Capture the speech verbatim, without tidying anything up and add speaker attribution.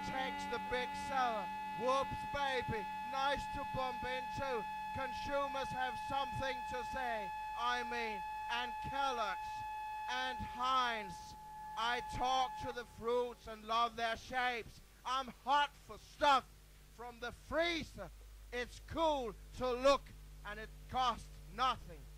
Speaker 1: takes the big seller. Whoops, baby, nice to bump into. Consumers have something to say. I mean, and Kellogg's and Heinz. I talk to the fruits and love their shapes. I'm hot for stuff from the freezer. It's cool to look and it costs nothing.